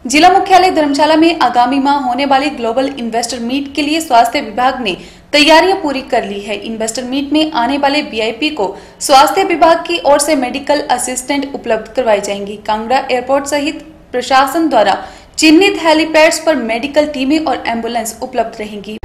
जिला मुख्यालय धर्मशाला में आगामी माह होने वाली ग्लोबल इन्वेस्टर मीट के लिए स्वास्थ्य विभाग ने तैयारियां पूरी कर ली है। इन्वेस्टर मीट में आने वाले वीआईपी को स्वास्थ्य विभाग की ओर से मेडिकल असिस्टेंट उपलब्ध करवाई जाएंगी। कांगड़ा एयरपोर्ट सहित प्रशासन द्वारा चिन्हित हेलीपैड्स पर मेडिकल टीमें और एम्बुलेंस उपलब्ध रहेंगी।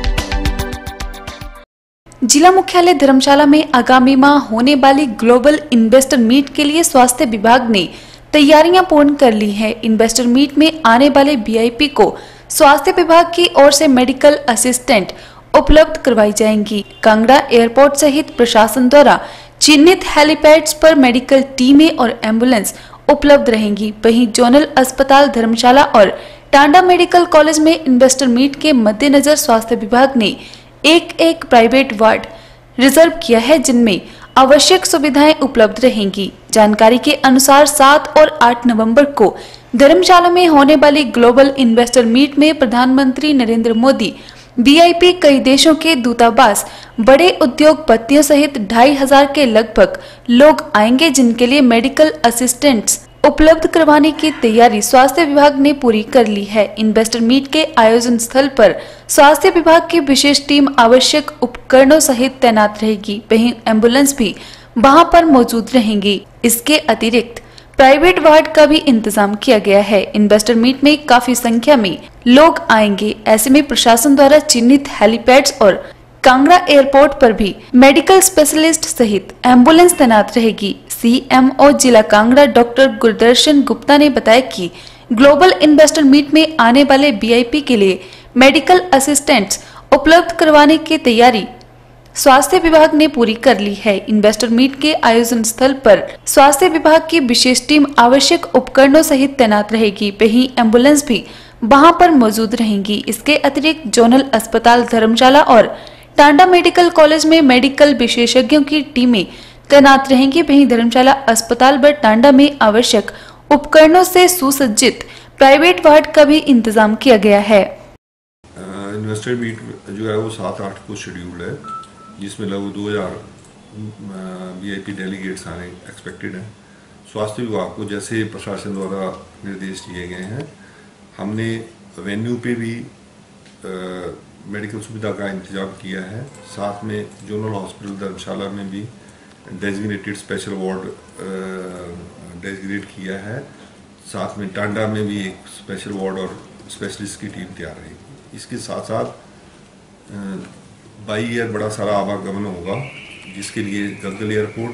जिला मुख्यालय धर्मशाला में आगामी माह होने वाली ग्लोबल इन्वेस्टर मीट के लिए स्वास्थ्य विभाग ने तैयारियां पूर्ण कर ली है। इन्वेस्टर मीट में आने वाले वीआईपी को स्वास्थ्य विभाग की ओर से मेडिकल असिस्टेंट उपलब्ध करवाई जाएंगी। कांगड़ा एयरपोर्ट सहित प्रशासन द्वारा चिन्हित हेलीपैड्स पर मेडिकल टीमें और एम्बुलेंस उपलब्ध रहेंगी। वहीं जोनल अस्पताल धर्मशाला और टांडा मेडिकल कॉलेज में इन्वेस्टर मीट के मद्देनजर स्वास्थ्य विभाग ने एक प्राइवेट वार्ड रिजर्व किया है, जिनमें आवश्यक सुविधाएं उपलब्ध रहेंगी। जानकारी के अनुसार 7 और 8 नवंबर को धर्मशाला में होने वाली ग्लोबल इन्वेस्टर मीट में प्रधानमंत्री नरेंद्र मोदी, वीआईपी, कई देशों के दूतावास, बड़े उद्योगपतियों सहित 2500 के लगभग लोग आएंगे, जिनके लिए मेडिकल असिस्टेंट्स उपलब्ध करवाने की तैयारी स्वास्थ्य विभाग ने पूरी कर ली है। इन्वेस्टर मीट के आयोजन स्थल पर स्वास्थ्य विभाग की विशेष टीम आवश्यक उपकरणों सहित तैनात रहेगी। वहीं एम्बुलेंस भी वहां पर मौजूद रहेंगी। इसके अतिरिक्त प्राइवेट वार्ड का भी इंतजाम किया गया है। इन्वेस्टर मीट में काफी संख्या में लोग आएंगे, ऐसे में प्रशासन द्वारा चिन्हित हेलीपैड्स और कांगड़ा एयरपोर्ट पर भी मेडिकल स्पेशलिस्ट सहित एम्बुलेंस तैनात रहेगी। सीएमओ जिला कांगड़ा डॉक्टर गुरदर्शन गुप्ता ने बताया कि ग्लोबल इन्वेस्टर मीट में आने वाले वीआईपी के लिए मेडिकल असिस्टेंट्स उपलब्ध करवाने की तैयारी स्वास्थ्य विभाग ने पूरी कर ली है। इन्वेस्टर मीट के आयोजन स्थल पर स्वास्थ्य विभाग की विशेष टीम आवश्यक उपकरणों सहित तैनात रहेगी। वहीं एम्बुलेंस भी वहां पर मौजूद रहेंगी। इसके अतिरिक्त जोनल अस्पताल धर्मशाला और टांडा मेडिकल कॉलेज में मेडिकल विशेषज्ञों की टीमें तैनात रहेंगी। वहीं धर्मशाला अस्पताल व टांडा में आवश्यक उपकरणों से सुसज्जित प्राइवेट वार्ड का भी इंतजाम किया गया है। इन्वेस्टर मीट जो है वो 7-8 को शेड्यूल्ड है, जिसमें लगभग 2000 वीआईपी डेलीगेट्स आने एक्सपेक्टेड हैं। स्वास्थ्य विभाग को जैसे प्रशासन द्वारा निर्देश दिए गए हैं, हमने वेन्यू पे भी मेडिकल सुविधा का इंतजाम किया है। साथ में जोनल हॉस्पिटल धर्मशाला में भी डेजिग्नेटेड स्पेशल वार्ड डेजिग्नेट किया है। साथ में टांडा में भी एक स्पेशल वार्ड और स्पेशलिस्ट की टीम तैयार रहेगी। इसके साथ साथ बाई एयर बड़ा सारा आवागमन होगा, जिसके लिए गग्गल एयरपोर्ट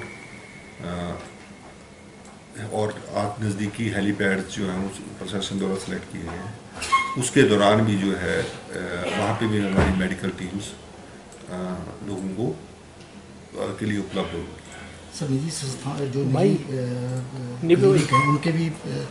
और नज़दीकी हेलीपैड जो हैं प्रशासन द्वारा सेलेक्ट किए गए हैं। उसके दौरान भी जो है वहाँ पे भी हमारी मेडिकल टीम्स लोगों को के लिए उपलब्ध होगी। सर निजी संस्थान जो क्लिनिक हैं उनके भी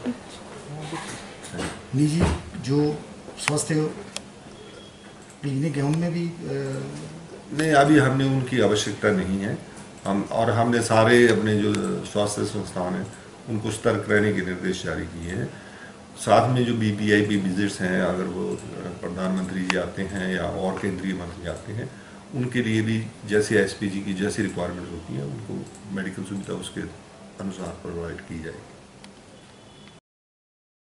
निजी जो स्वास्थ्य क्लिनिक है उनमें भी नहीं, अभी हमने उनकी आवश्यकता नहीं है। हमने सारे अपने जो स्वास्थ्य संस्थान हैं उनको सतर्क रहने के निर्देश जारी किए हैं। साथ में जो वीआईपी विजिट्स हैं, अगर वो प्रधानमंत्री जी आते हैं या और केंद्रीय मंत्री आते हैं, उनके लिए भी जैसे एसपीजी की जैसी रिक्वायरमेंट होती है उनको मेडिकल सुविधा उसके अनुसार प्रोवाइड की जाएगी।